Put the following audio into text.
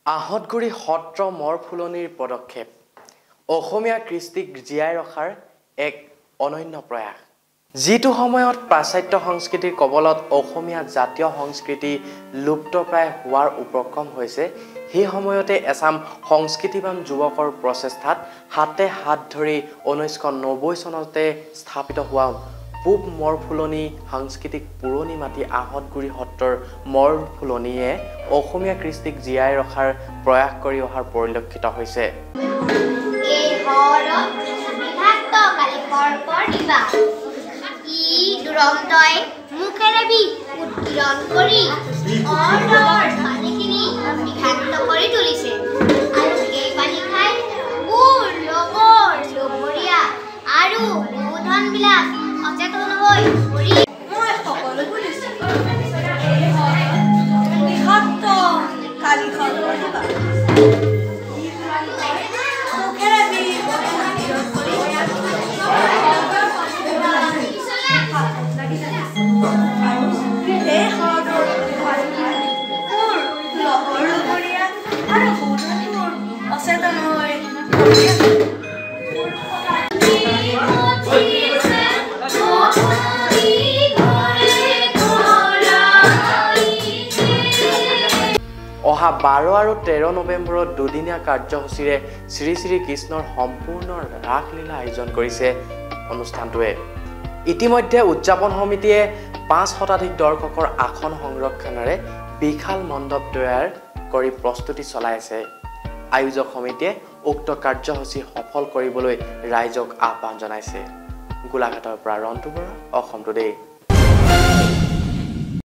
আহতগুৰি সত্ৰ মৰ ফুলনিৰ পদক্ষেপ অসমীয়া কৃষ্টিক জীয়াই ৰখাৰ এক অনন্য প্ৰয়াস যিটো সময়ত পাশ্চাত্য সংস্কৃতিৰ কবলত অসমীয়া জাতীয় সংস্কৃতি লুপ্তপ্ৰায় হোৱাৰ উপক্ৰম হৈছে সেই সময়তে এছাম সংস্কৃতিবান যুৱকৰ প্ৰচেষ্টাত হাতে হাত ধৰি 1990 চনতে স্থাপিত হোৱা পূব মৰফুলনি সাংস্কৃতিক পুৰণি মাটি আহতগুৰি সত্ৰৰ মৰফুলনিয়ে অসমীয়া কৃষ্টিক জীয়াই ৰখাৰ প্ৰয়াস কৰি অহাৰ পৰিলক্ষিত হৈছে। এই হৰত বিভক্ত কালিকৰ্পৰ দিবা ই দুৰন্তই মুখেৰে উৎকিৰণ কৰি অৰৰ পানীখিনি বিভক্ত কৰি তুলিছে আৰু এই পানী খাই মোৰ লগৰ লগৰীয়া আৰু বৌধনবিলাক অচেতন হৈ পৰি মই সকলো বুলিছো এই হৰত বিভক্ত কালিকৰ্পৰ দিবা অহা 12 আৰু 13 নৱেম্বৰত দুদিনীয়া কাৰ্যসূচীৰে শ্ৰী শ্ৰী কৃষ্ণৰ সম্পূৰ্ণ ৰাসলীলা আয়োজন কৰিছে অনুষ্ঠানটোৱে। ইতিমধ্যে উদযাপন সমিতিয়ে 5 শতাধিক দৰ্শকৰ আসন সংৰক্ষণেৰে বিশাল মণ্ডপ তৈয়াৰ কৰি প্ৰস্তুতি চলাই আছে। আয়োজক সমিতিয়ে উক্ত কাৰ্যসূচী সফল কৰিবলৈ ৰাইজক আহ্বান জনাইছে। গোলাঘাটৰ পৰা ৰন্তু বৰা, অসম টুডে।